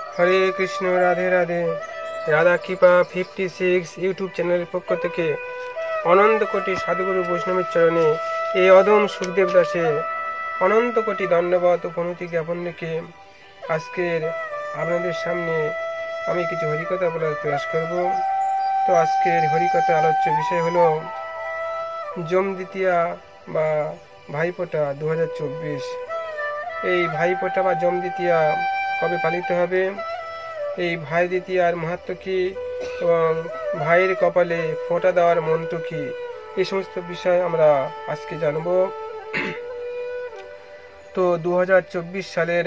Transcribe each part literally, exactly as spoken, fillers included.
হরে কৃষ্ণ, রাধে রাধে। রাধা কৃপা fifty six YouTube চ্যানেলের পক্ষ থেকে অনন্ত কোটি সাধুগুরু বৈষ্ণবের চরণে এই অদম সুখদেব দাসের অনন্ত কোটি দণ্ডবত প্রণতি জ্ঞাপন রেখে আজকের আপনাদের সামনে আমি কিছু হরিকথা বলার প্রয়াস করব। তো আজকের হরিকথা আলোচ্য বিষয় হলো যম দ্বিতীয়া বা ভাইফোঁটা দু হাজার চব্বিশ। এই ভাইফোঁটা বা যম দ্বিতীয়া কবে পালিত হবে, এই ভাই দ্বিতীয়ার মাহাত্ম্য কী এবং ভাইয়ের কপালে ফোঁটা দেওয়ার মন্ত্র কী, এই সমস্ত বিষয় আমরা আজকে জানব। তো দু হাজার চব্বিশ সালের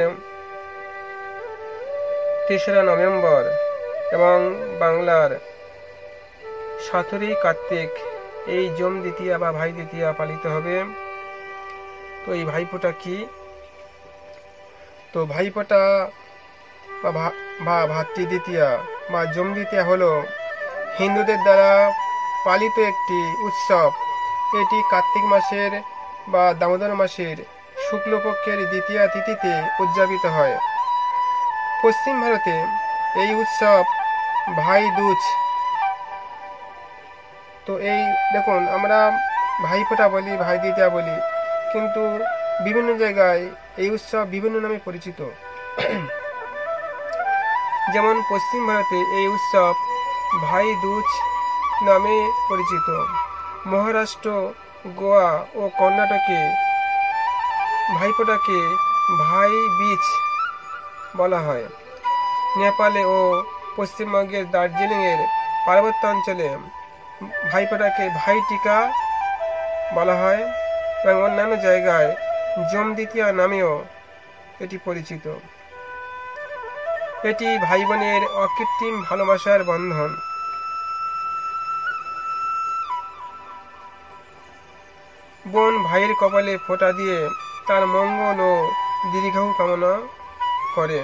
তেসরা নভেম্বর এবং বাংলার সতেরোই কার্তিক এই যম দ্বিতীয়া বা ভাই দ্বিতীয়া পালিত হবে। তো এই ভাইফোঁটা কি? তো ভাইফোঁটা বা ভাতৃ দ্বিতীয়া বা যম দ্বিতীয়া হলো হিন্দুদের দ্বারা পালিত একটি উৎসব। এটি কার্তিক মাসের বা দামোদর মাসের শুক্লপক্ষের দ্বিতীয়া তিথিতে উদযাপিত হয়। পশ্চিম ভারতে এই উৎসব ভাই দুজ। তো এই দেখুন, আমরা ভাইফোঁটা বলি, ভাই দ্বিতীয়া বলি, কিন্তু বিভিন্ন জায়গায় এই উৎসব বিভিন্ন নামে পরিচিত। যেমন পশ্চিম ভারতে এই উৎসব ভাই দুজ নামে পরিচিত। মহারাষ্ট্র, গোয়া ও কর্ণাটকে ভাইফোঁটাকে ভাই বীজ বলা হয়। নেপালে ও পশ্চিমবঙ্গের দার্জিলিংয়ের পার্বত্য অঞ্চলে ভাইফোঁটাকে ভাই টিকা বলা হয় এবং অন্যান্য জায়গায় যম দ্বিতীয়া নামেও এটি পরিচিত। এটি ভাই বোনের অকৃত্রিম ভালোবাসার বন্ধন। বোন ভাইয়ের কপালে ফোঁটা দিয়ে তার মঙ্গল ও দীর্ঘায়ু কামনা করে।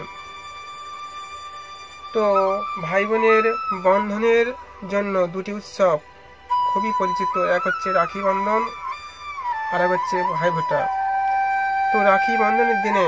তো ভাই বোনের বন্ধনের জন্য দুটি উৎসব খুবই পরিচিত, এক হচ্ছে রাখি বন্ধন আর এক হচ্ছে ভাইফোঁটা। তো রাখি বন্ধনের দিনে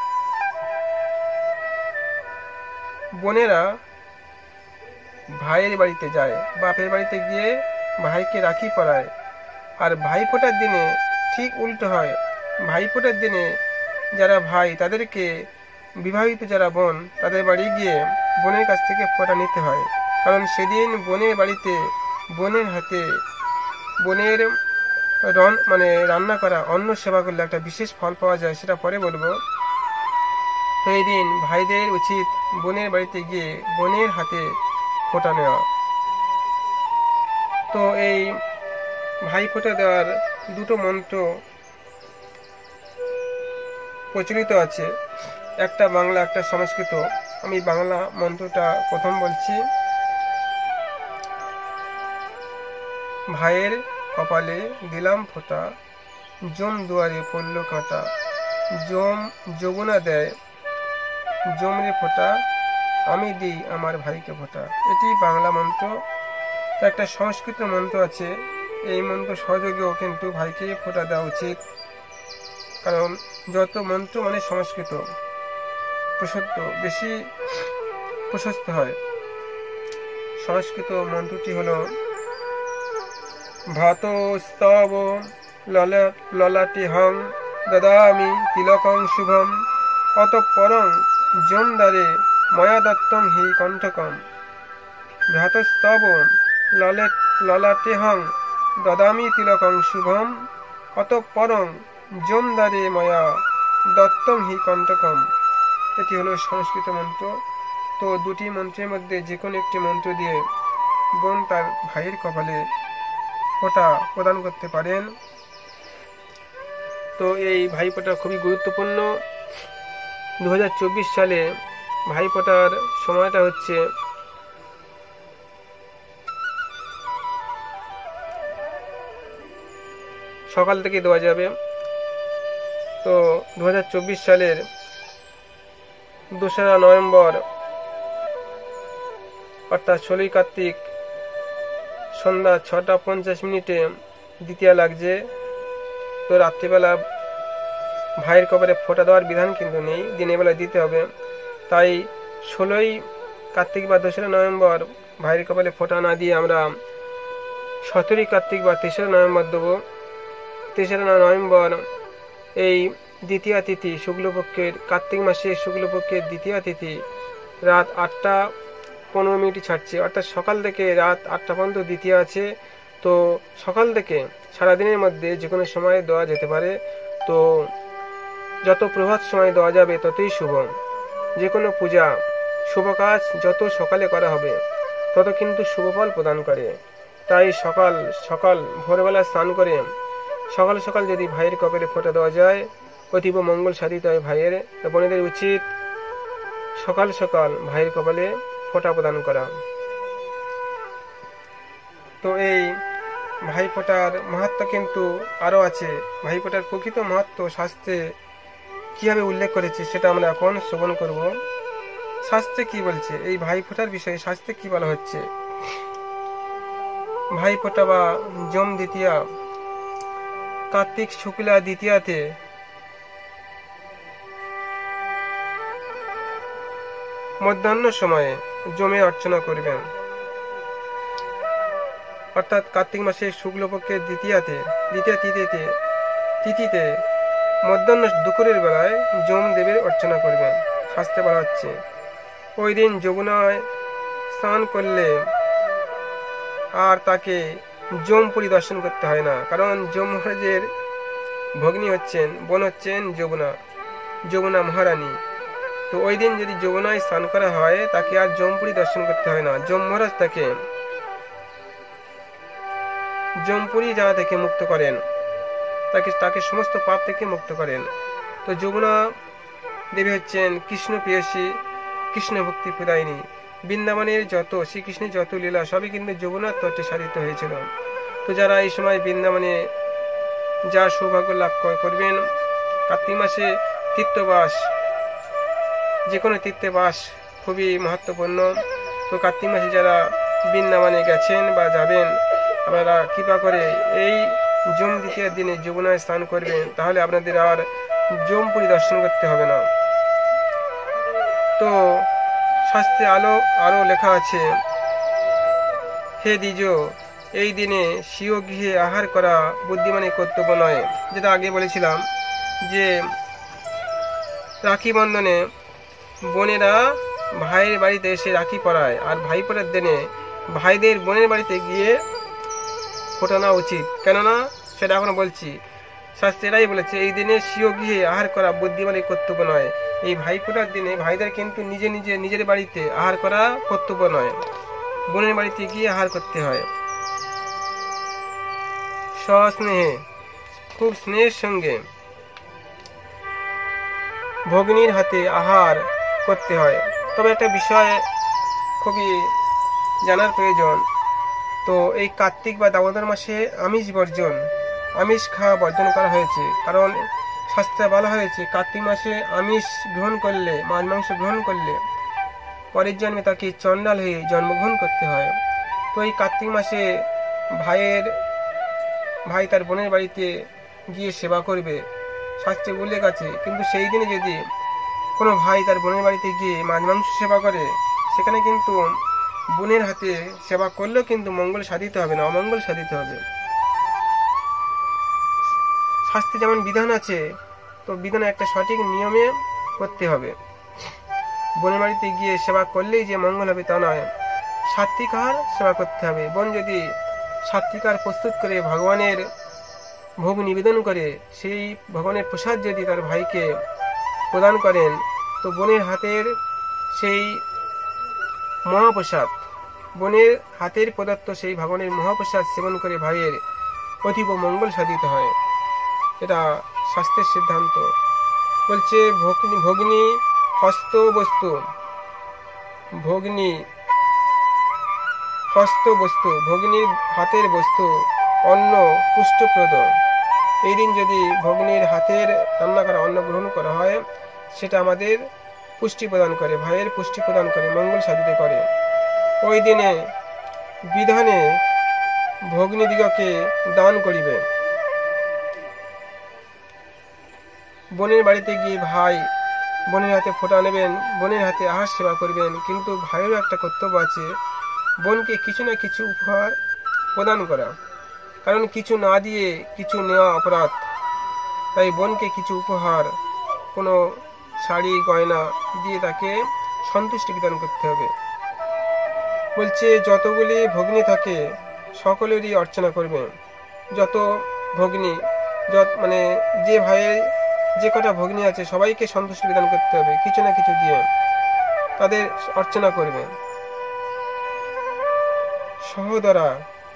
বোনেরা ভাইয়ের বাড়িতে যায়, বাপের বাড়িতে গিয়ে ভাইকে রাখি পরায়। আর ভাইফোঁটার দিনে ঠিক উল্টো হয়। ভাইফোঁটার দিনে যারা ভাই তাদেরকে বিবাহিত যারা বোন তাদের বাড়ি গিয়ে বোনের কাছ থেকে ফোঁটা নিতে হয়, কারণ সেদিন বোনের বাড়িতে বোনের হাতে বোনের রন মানে রান্না করা অন্ন সেবা করলে একটা বিশেষ ফল পাওয়া যায়, সেটা পরে বলবো। তো এই দিন ভাইদের উচিত বোনের বাড়িতে গিয়ে বোনের হাতে ফোঁটা নেওয়া। তো এই ভাইফোঁটা দেওয়ার দুটো মন্ত্র প্রচলিত আছে, একটা বাংলা একটা সংস্কৃত। আমি বাংলা মন্ত্রটা প্রথম বলছি। ভাইয়ের কপালে দিলাম ফোঁটা, যম দুয়ারে পড়ল কাঁটা, যম যমুনা দেয় যমরে ফোঁটা, আমি দিই আমার ভাইকে ফোঁটা। এটি বাংলা মন্ত্র। তো একটা সংস্কৃত মন্ত্র আছে, এই মন্ত্র সহযোগেও কিন্তু ভাইকে ফোঁটা দেওয়া উচিত, কারণ যত মন্ত্র মানে সংস্কৃত প্রশস্ত বেশি প্রশস্ত হয়। সংস্কৃত মন্ত্রটি হল ভ্রাতস্তব ললাটেহং দদামি তিলকং শুভম, অতঃপরং যম দ্বারে ময়া দত্তং হি কণ্ঠকম। ভ্রাতস্তব ললাটেহং দদামি তিলকং শুভম, অতঃপরং যম দ্বারে ময়া দত্তং হি কণ্ঠকম। এটি হলো সংস্কৃত মন্ত্র। তো দুটি মন্ত্রের মধ্যে যে কোনো একটি মন্ত্র দিয়ে বোন তার ভাইয়ের কপালে ফোঁটা প্রদান করতে পারেন। তো এই ভাইফোঁটা খুবই গুরুত্বপূর্ণ। দু হাজার চব্বিশ সালে ভাইফোঁটার সময়টা হচ্ছে সকাল থেকে দেওয়া যাবে। তো দু হাজার চব্বিশ সালের দোসরা নভেম্বর অর্থাৎ ষোলোই কার্তিক সন্ধ্যা ছটা পঞ্চাশ মিনিটে দ্বিতীয়া লাগছে। তো রাত্রিবেলা ভাইয়ের কপালে ফোঁটা দেওয়ার বিধান কিন্তু নেই, দিনের বেলা দিতে হবে। তাই ষোলোই কার্তিক বা দোসরা নভেম্বর ভাইয়ের কপালে ফোঁটা না দিয়ে আমরা সতেরোই কার্তিক বা তেসরা নভেম্বর দেবো। তেসরা নভেম্বর এই দ্বিতীয়া তিথি, শুক্লপক্ষের কার্তিক মাসে শুক্লপক্ষের দ্বিতীয়া তিথি রাত আটটা পনেরো মিনিট ছাড়ছে, অর্থাৎ সকাল থেকে রাত আটটা পর্যন্ত দ্বিতীয়া আছে। তো সকাল থেকে সারাদিনের মধ্যে যে কোনো সময় দেওয়া যেতে পারে। তো যত প্রভাত সময় দেওয়া যাবে ততই শুভ। যে কোনো পূজা শুভ কাজ যত সকালে করা হবে তত কিন্তু শুভ ফল প্রদান করে। তাই সকাল সকাল ভোরবেলা স্নান করে সকাল সকাল যদি ভাইয়ের কপালে ফোঁটা দেওয়া যায় অতীব মঙ্গল সাধিত হয়। ভাইয়ের বোনেদের উচিত সকাল সকাল ভাইয়ের কপালে ফোঁটা প্রদান করা। তো এই ভাইফোঁটার মাহাত্ম্য কিন্তু আরও আছে। ভাইফোঁটার প্রকৃত মাহাত্ম্য শাস্ত্রে কিভাবে উল্লেখ করেছে সেটা আমরা এখন শ্রবণ করব। শাস্ত্রে কি বলছে এই ভাইফোঁটার বিষয়ে, শাস্ত্রে কি বলা হচ্ছে। ভাইফোঁটা বা যম দ্বিতীয়া কার্তিক শুক্লা দ্বিতীয়াতে মধ্যাহ্ন সময়ে জমে অর্চনা করবেন। অর্থাৎ কার্তিক মাসের শুক্লপক্ষের দ্বিতীয়াতে দ্বিতীয় তিথিতে তিথিতে মধ্যাহ্ন দুপুরের বেলায় যম দেবের অর্চনা করবেন। শাস্ত্রে বলা হচ্ছে ওই দিন যমুনায় স্নান করলে আর তাকে যম পরিদর্শন করতে হয় না, কারণ যম মহারাজের ভগ্নী হচ্ছেন বোন হচ্ছেন যমুনা, যমুনা মহারানী। তো ওই দিন যদি যমুনায় স্নান করা হয় তাকে আর যম পরিদর্শন করতে হয় না। যম মহারাজ তাকে যমপুরী যাওয়া থেকে মুক্ত করেন, তাকে তাকে সমস্ত পাপ থেকে মুক্ত করেন। তো যমুনা দেবী হচ্ছেন কৃষ্ণ প্রেয়সী, কৃষ্ণ ভক্তি প্রদায়িনী। বৃন্দাবনের যত শ্রীকৃষ্ণের যত লীলা সবই কিন্তু যমুনার তটে সাধিত হয়েছিল। তো যারা এই সময় বৃন্দাবনে যা সৌভাগ্য লাভ করবেন, কার্তিক মাসে তীর্থবাস, যে কোনো তীর্থে বাস খুবই মহত্বপূর্ণ। তো কার্তিক মাসে যারা বৃন্দাবনে গেছেন বা যাবেন আপনারা কৃপা করে এই যম দ্বিতীয় দিনে যমুনায় স্নান করবেন, তাহলে আপনাদের আর যম পরিদর্শন করতে হবে না। তো শাস্ত্রে আলো আরো লেখা আছে, হে দ্বিজ, এই দিনে স্বীয় গৃহে আহার করা বুদ্ধিমানের কর্তব্য নয়। যেটা আগে বলেছিলাম যে রাখি বন্ধনে বোনেরা ভাইয়ের বাড়িতে এসে রাখি পরায়, আর ভাই পরার দিনে ভাইদের বোনের বাড়িতে গিয়ে ফোটানো উচিত। কেননা সেটা এখন বলছি, শাস্ত্রেরাই বলেছে এই দিনে স্বীয় গৃহে আহার করা বুদ্ধিমানের কর্তব্য নয়। এই ভাই ফোটার দিনে ভাইদের কিন্তু নিজে নিজে নিজের বাড়িতে আহার করা কর্তব্য নয়, বোনের বাড়িতে গিয়ে আহার করতে হয়। সস্নেহে খুব স্নেহের সঙ্গে ভগ্নীর হাতে আহার করতে হয়। তবে একটা বিষয় খুবই জানার প্রয়োজন, তো এই কার্তিক বা দামোদর মাসে আমিষ বর্জন আমিষ খাওয়া বর্জন করা হয়েছে। কারণ শাস্ত্রে বলা হয়েছে কার্তিক মাসে আমিষ গ্রহণ করলে, মাছ মাংস গ্রহণ করলে পরের জন্মে তাকে চণ্ডাল হয়ে জন্মগ্রহণ করতে হয়। তো এই কার্তিক মাসে ভাইয়ের ভাই তার বোনের বাড়িতে গিয়ে সেবা করবে, শাস্ত্রে উল্লেখ আছে। কিন্তু সেই দিনে যদি কোনো ভাই তার বোনের বাড়িতে গিয়ে মাছ মাংস সেবা করে, সেখানে কিন্তু বোনের হাতে সেবা করলেও কিন্তু মঙ্গল সাধিত হবে না, অমঙ্গল সাধিত হবে। শাস্ত্রে যেমন বিধান আছে, তো বিধান একটা সঠিক নিয়মে করতে হবে। বোনের বাড়িতে গিয়ে সেবা করলেই যে মঙ্গল হবে তা নয়, সাত্বিক আহার সেবা করতে হবে। বোন যদি সাত্বিক আহার প্রস্তুত করে ভগবানের ভোগ নিবেদন করে, সেই ভগবানের প্রসাদ যদি তার ভাইকে প্রদান করেন, তো বোনের হাতের সেই মহাপ্রসাদ, বোনের হাতের প্রদত্ত সেই ভগবানের মহাপ্রসাদ সেবন করে ভাইয়ের অতীব মঙ্গল সাধিত হয়। এটা শাস্ত্রের সিদ্ধান্ত। বলছে ভগ্নী হস্ত বস্তু, ভগ্নী হস্ত বস্তু, ভগ্নীর হাতের বস্তু অন্ন পুষ্টপ্রদ। এই দিন যদি ভগ্নীর হাতের রান্না করা অন্ন গ্রহণ করা হয়, সেটা আমাদের পুষ্টি প্রদান করে, ভাইয়ের পুষ্টি প্রদান করে, মঙ্গল সাধিত করে। ওই দিনে বিধানে ভগ্নীদিগকে দান করিবে। বোনের বাড়িতে গিয়ে ভাই বোনের হাতে ফোঁটা নেবেন, বোনের হাতে আহার সেবা করবেন, কিন্তু ভাইয়েরও একটা কর্তব্য আছে বোনকে কিছু না কিছু উপহার প্রদান করা, কারণ কিছু না দিয়ে কিছু নেওয়া অপরাধ। তাই বোনকে কিছু উপহার, কোনো শাড়ি গয়না দিয়ে তাকে সন্তুষ্টি বিধান করতে হবে। বলছে যতগুলি ভগ্নী থাকে সকলেরই অর্চনা করবে। যত ভগ্নী, যত মানে যে ভাইয়ের যে কটা ভগ্নী আছে সবাইকে সন্তুষ্টি বিধান করতে হবে, কিছু না কিছু দিয়ে তাদের অর্চনা করবে। সহোদরা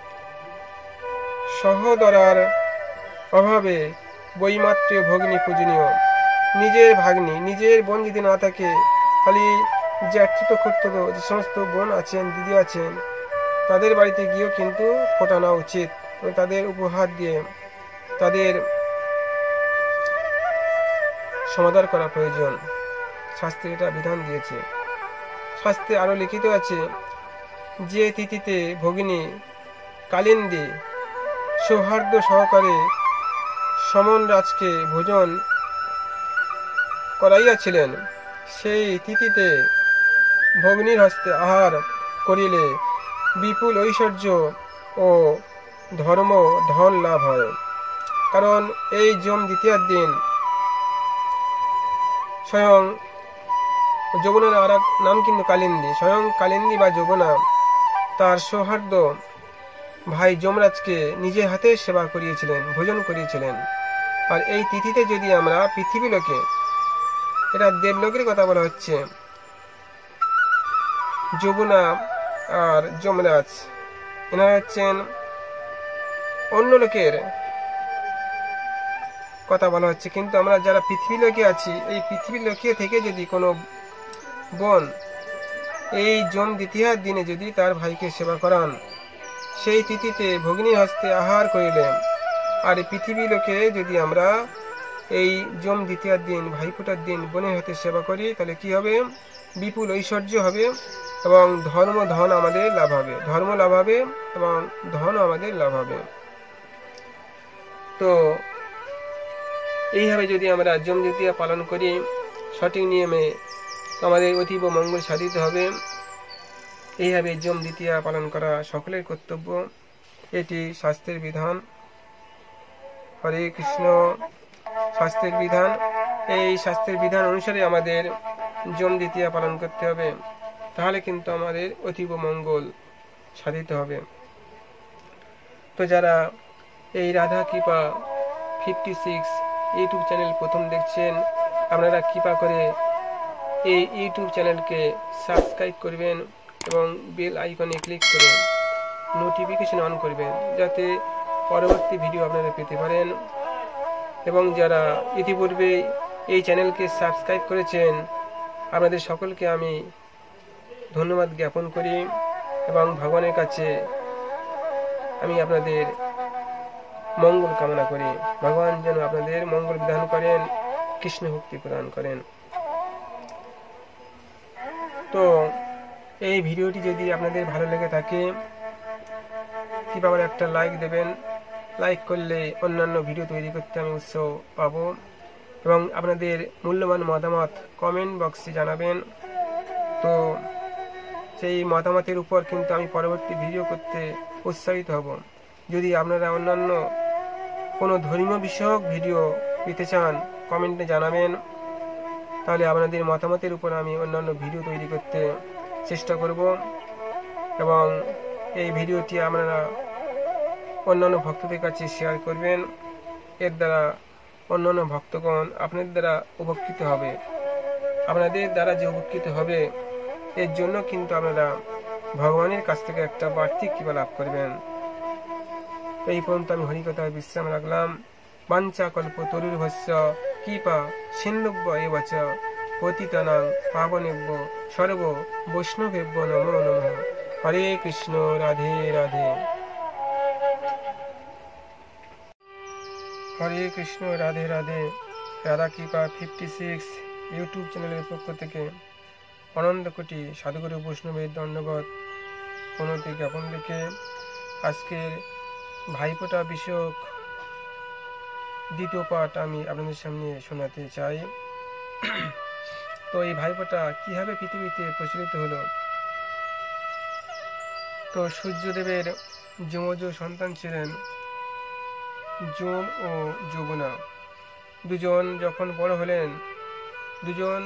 সহোদরার অভাবে বৈমাত্রীয় ভগ্নী পূজনীয়। নিজের ভাগ্নি, নিজের বোন যদি না থাকে, খালি জ্যাঠুত খুঁড়তুতো যে সমস্ত বোন আছেন, দিদি আছেন, তাদের বাড়িতে গিয়েও কিন্তু ফোঁটা নেওয়া উচিত। তাদের উপহার দিয়ে তাদের সমাদর করা প্রয়োজন। শাস্ত্রে এটা বিধান দিয়েছে। শাস্ত্রে আরো লিখিত আছে, যে তিথিতে ভগিনী কালিন্দী সৌহার্দ্য সহকারে সমন রাজকে ভোজন করাইয়াছিলেন, সেই তিথিতে ভগ্নীর হস্তে আহার করিলে বিপুল ঐশ্বর্য ও ধর্ম ধন লাভ হয়। কারণ এই যম দ্বিতীয়ার দিন স্বয়ং যমুনার আর এক নাম কিন্তু কালিন্দী, স্বয়ং কালিন্দী বা যমুনা তার সৌহার্দ্য ভাই যমরাজকে নিজের হাতে সেবা করিয়েছিলেন, ভোজন করিয়েছিলেন। আর এই তিথিতে যদি আমরা পৃথিবী লোকে, এটা দেবলোকের কথা বলা হচ্ছে, যমুনা আর যমরাজ এনারা হচ্ছেন অন্য লোকের কথা বলা হচ্ছে, কিন্তু আমরা যারা পৃথিবী লোকে আছি, এই পৃথিবী লোকে থেকে যদি কোনো বোন এই যম দ্বিতীয়ার দিনে যদি তার ভাইকে সেবা করান, সেই তিথিতে ভগ্নীর হস্তে আহার করিলেন, আর পৃথিবী লোকে যদি আমরা এই যম দ্বিতীয়ার দিন, ভাইফোঁটার দিন বোনের হাতে সেবা করি, তাহলে কি হবে? বিপুল ঐশ্বর্য হবে এবং ধর্ম ধন আমাদের লাভ হবে, ধর্ম লাভ হবে এবং ধন আমাদের লাভ হবে। তো এইভাবে যদি আমরা যম দ্বিতীয়া পালন করি সঠিক নিয়মে, আমাদের অতীব মঙ্গল সাধিত হবে। এইভাবে যম দ্বিতীয়া পালন করা সকলের কর্তব্য, এটি শাস্ত্রের বিধান। হরে কৃষ্ণ। শাস্ত্রের বিধান, এই শাস্ত্রের বিধান অনুসারে আমাদের যম দ্বিতীয়া পালন করতে হবে, তাহলে কিন্তু আমাদের অতীব মঙ্গল সাধিত হবে। তো যারা এই রাধা কৃপা ফিফটি সিক্স ইউটিউব চ্যানেল প্রথম দেখছেন, আপনারা কৃপা করে এই ইউটিউব চ্যানেলকে সাবস্ক্রাইব করবেন এবং বেল আইকনে ক্লিক করে নোটিফিকেশন অন করবেন, যাতে পরবর্তী ভিডিও আপনারা পেতে পারেন। এবং যারা ইতিপূর্বে এই চ্যানেলকে সাবস্ক্রাইব করেছেন, আপনাদের সকলকে আমি ধন্যবাদ জ্ঞাপন করি এবং ভগবানের কাছে আমি আপনাদের মঙ্গল কামনা করি। ভগবান যেন আপনাদের মঙ্গল বিধান করেন, কৃষ্ণ ভক্তি প্রদান করেন। তো এই ভিডিওটি যদি আপনাদের ভালো লেগে থাকে, কিভাবে একটা লাইক দেবেন। লাইক করলে অন্যান্য ভিডিও তৈরি করতে আমি উৎসাহ পাবো এবং আপনাদের মূল্যবান মতামত কমেন্ট বক্সে জানাবেন। তো সেই মতামতের উপর কিন্তু আমি পরবর্তী ভিডিও করতে উৎসাহিত হব। যদি আপনারা অন্যান্য কোনো ধর্মীয় বিষয়ক ভিডিও পেতে চান, কমেন্টে জানাবেন, তাহলে আপনাদের মতামতের উপর আমি অন্যান্য ভিডিও তৈরি করতে চেষ্টা করব। এবং এই ভিডিওটি আপনারা অন্যান্য ভক্তদের কাছে শেয়ার করবেন, এর দ্বারা অন্যান্য ভক্তগণ আপনাদের দ্বারা উপকৃত হবে। আপনাদের দ্বারা যে উপকৃত হবে, এর জন্য কিন্তু আপনারা ভগবানের কাছ থেকে একটা বাড়তি কৃপা লাভ করবেন। এই পর্যন্ত আমি হরিকথায় বিশ্রাম রাখলাম। বাঞ্ছা কল্প তরুর্ভস্য কৃপা সিন্ধুভ্য এব চ পতিতানাং পাবনেভ্য সর্ব বৈষ্ণবেভ্য নমো নমঃ। হরে কৃষ্ণ। রাধে রাধে। হরে কৃষ্ণ। রাধে রাধে। রাধা কৃপা ফিফটি সিক্স ইউটিউব চ্যানেলের পক্ষ থেকে অনন্ত কোটি সাধুগুরু বৈষ্ণবের দণ্ডবত প্রণতি জ্ঞাপন রেখে আজকের ভাইফোঁটা বিষয়ক দ্বিতীয় পাঠ আমি আপনাদের সামনে শোনাতে চাই। তো এই ভাইফোঁটা কিভাবে পৃথিবীতে প্রচলিত হলো? তো সূর্যদেবের যমজ সন্তান ছিলেন যম ও যমুনা। দুজন যখন বড় হলেন, দুজন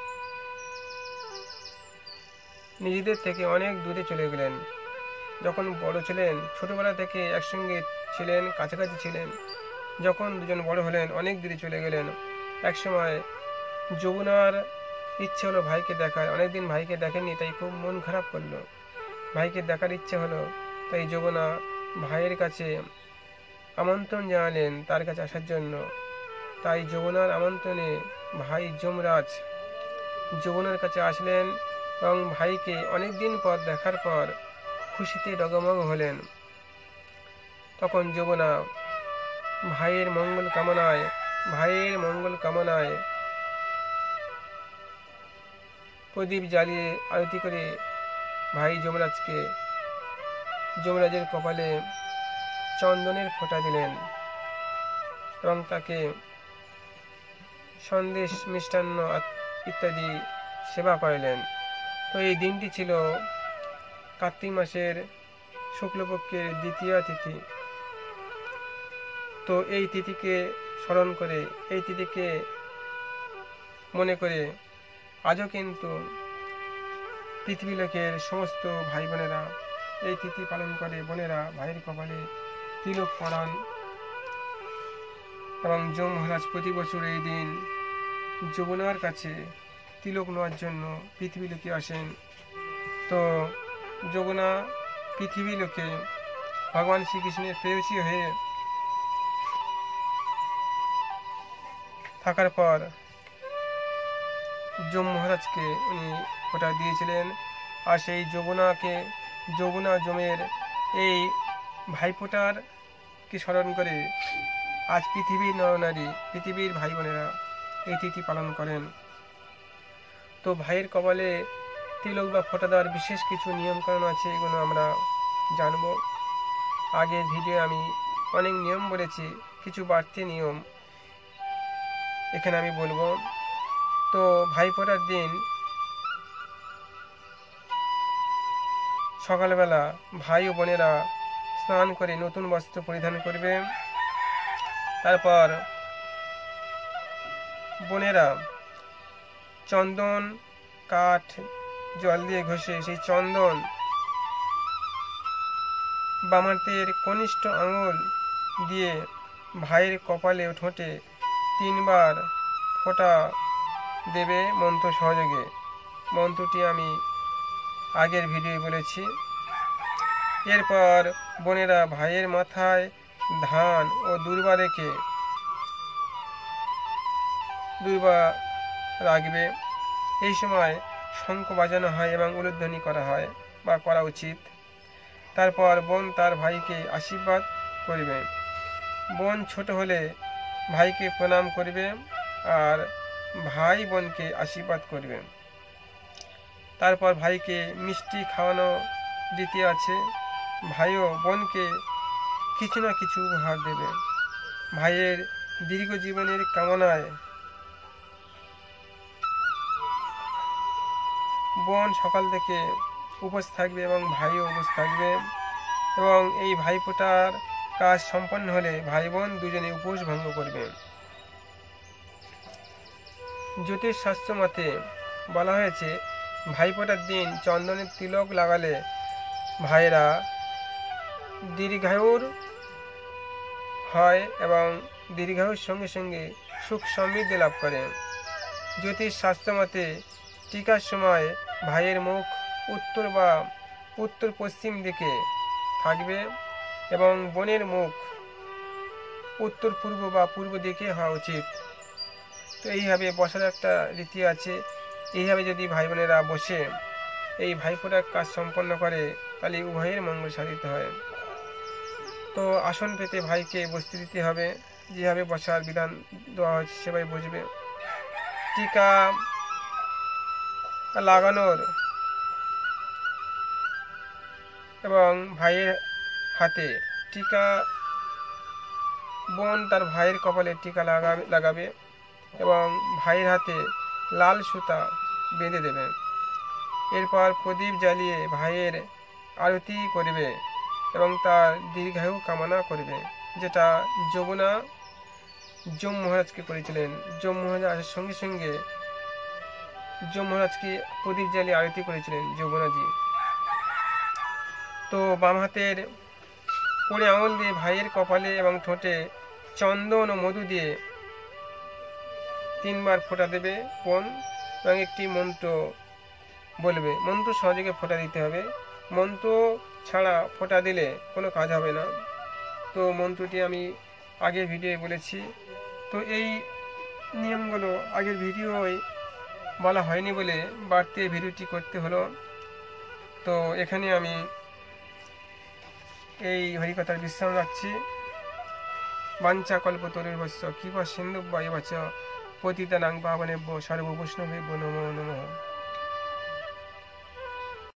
নিজেদের থেকে অনেক দূরে চলে গেলেন। যখন বড় ছিলেন, ছোটবেলা থেকে একসঙ্গে ছিলেন, কাছাকাছি ছিলেন। যখন দুজন বড় হলেন, অনেক দূরে চলে গেলেন। এক সময় যমুনার ইচ্ছে হলো ভাইকে দেখার। অনেকদিন ভাইকে দেখেনি, তাই খুব মন খারাপ করলো। ভাইকে দেখার ইচ্ছে হলো, তাই যমুনা ভাইয়ের কাছে আমন্ত্রণ জানালেন তার কাছে আসার জন্য। তাই যমুনার আমন্ত্রণে ভাই যমরাজ যমুনার কাছে আসলেন এবং ভাইকে অনেকদিন পর দেখার পর খুশিতে ডগমগ হলেন। তখন যমুনা ভাইয়ের মঙ্গল কামনায় ভাইয়ের মঙ্গল কামনায় প্রদীপ জ্বালিয়ে আরতি করে ভাই যমরাজকে যমরাজের কপালে চন্দনের ফোঁটা দিলেন এবং তাকে সন্দেশ, মিষ্টান্ন ইত্যাদি সেবা করালেন। তো এই দিনটি ছিল কার্তিক মাসের শুক্লপক্ষের দ্বিতীয় তিথি। তো এই তিথিকে স্মরণ করে, এই তিথিকে মনে করে আজও কিন্তু পৃথিবী লোকের সমস্ত ভাই বোনেরা এই তিথি পালন করে। বোনেরা ভাইয়ের কপালে তিলক পরান এবং যম মহারাজ প্রতি বছর এই দিন যমুনার কাছে তিলক নেওয়ার জন্য পৃথিবী লোকে আসেন। তো যমুনা পৃথিবী লোকে ভগবান শ্রীকৃষ্ণের প্রেয়সী হয়ে থাকার পর যম মহারাজকে উনি ওটা দিয়েছিলেন। আর সেই যমুনাকে যমুনা যমের এই ভাইফোঁটার কে স্মরণ করে আজ পৃথিবীর নরনারী, পৃথিবীর ভাই বোনেরা এই তিথি পালন করেন। তো ভাইয়ের কপালে তিলক বা ফোঁটা দেওয়ার বিশেষ কিছু নিয়মকানুন আছে, এগুলো আমরা জানবো। আগের ভিডিও আমি অনেক নিয়ম বলেছি, কিছু বাড়তি নিয়ম এখানে আমি বলবো। তো ভাইফোঁটার দিন সকালবেলা ভাই ও বোনেরা স্নান করে নতুন বস্ত্র পরিধান করবে। তারপর বোনেরা চন্দন কাঠ জল দিয়ে ঘষে সেই চন্দন বাম হাতের কনিষ্ঠ আঙুল দিয়ে ভাইয়ের কপালে ও ঠোঁটে তিনবার ফোঁটা দেবে মন্ত্র সহযোগে। মন্ত্রটি আমি আগের ভিডিও বলেছি। এরপর বোনেরা ভাইয়ের মাথায় ধান ও দূর্বা রেখে দূর্বা রাখবে। এই সময় শঙ্খ বাজানো হয় এবং উলুধ্বনি করা হয় বা করা উচিত। তারপর বোন তার ভাইকে আশীর্বাদ করবে। বোন ছোট হলে ভাইকে প্রণাম করবে আর ভাই বোনকে আশীর্বাদ করবে। তারপর ভাইকে মিষ্টি খাওয়ানো দিতে আছে। ভাইও বোনকে কিছু না কিছু উপহার দেবে। ভাইয়ের দীর্ঘ জীবনের কামনায় বোন সকাল থেকে উপোস থাকবে এবং ভাইও উপোস থাকবে এবং এই ভাইফোঁটার কাজ সম্পন্ন হলে ভাই বোন দুজনে উপোস ভঙ্গ করবে। জ্যোতিষশাস্ত্র মতে বলা হয়েছে ভাইফোঁটার দিন চন্দনের তিলক লাগালে ভাইয়েরা দীর্ঘায়ুর হয় এবং দীর্ঘায়ুর সঙ্গে সঙ্গে সুখ সমৃদ্ধি লাভ করে। জ্যোতিষশাস্ত্র মতে টিকার সময় ভাইয়ের মুখ উত্তর বা উত্তর পশ্চিম দিকে থাকবে এবং বোনের মুখ উত্তর পূর্ব বা পূর্ব দিকে হওয়া উচিত। তো এইভাবে বসার একটা রীতি আছে। এইভাবে যদি ভাই বোনেরা বসে এই ভাইফোঁটার কাজ সম্পন্ন করে তাহলে উভয়ের মঙ্গল সাধিত হয়। তো আসন পেতে ভাইকে বসতে দিতে হবে। যেভাবে বসার বিধান দেওয়া হয়েছে সেভাবে বসবে। টিকা লাগানোর এবং ভাইয়ের হাতে টিকা, বোন তার ভাইয়ের কপালে টিকা লাগাবে লাগাবে এবং ভাইয়ের হাতে লাল সুতা বেঁধে দেবে। এরপর প্রদীপ জ্বালিয়ে ভাইয়ের আরতি করবে এবং তার দীর্ঘায়ু কামনা করবে, যেটা যমুনা যম মহারাজকে করেছিলেন। যম মহারাজ আসার সঙ্গে সঙ্গে যম মহারাজকে প্রদীপ জ্বালিয়ে আরতি করেছিলেন যমুনাজি। তো বাম হাতের কোড়ে আঙুল দিয়ে ভাইয়ের কপালে এবং ঠোঁটে চন্দন ও মধু দিয়ে তিনবার ফোঁটা দেবে কোন এবং একটি মন্ত্র বলবে। মন্ত্র সহযোগে ফোঁটা দিতে হবে, মন্ত্র ছাড়া ফোঁটা দিলে কোনো কাজ হবে না। তো মন্ত্রটি আমি আগের ভিডিওয়ে বলেছি। তো এই নিয়মগুলো আগের ভিডিওয় বলা হয়নি বলে বাড়তি ভিডিওটি করতে হলো। তো এখানে আমি এই হরিকথার বিশ্রাম রাখছি। বাঞ্ছা কল্পতরুর্ভস্য কৃপা সিন্ধুভ্যেব চ পতিতানাং পাবনেভ্যো সর্ববৈষ্ণবেভ্যো নমো নমঃ।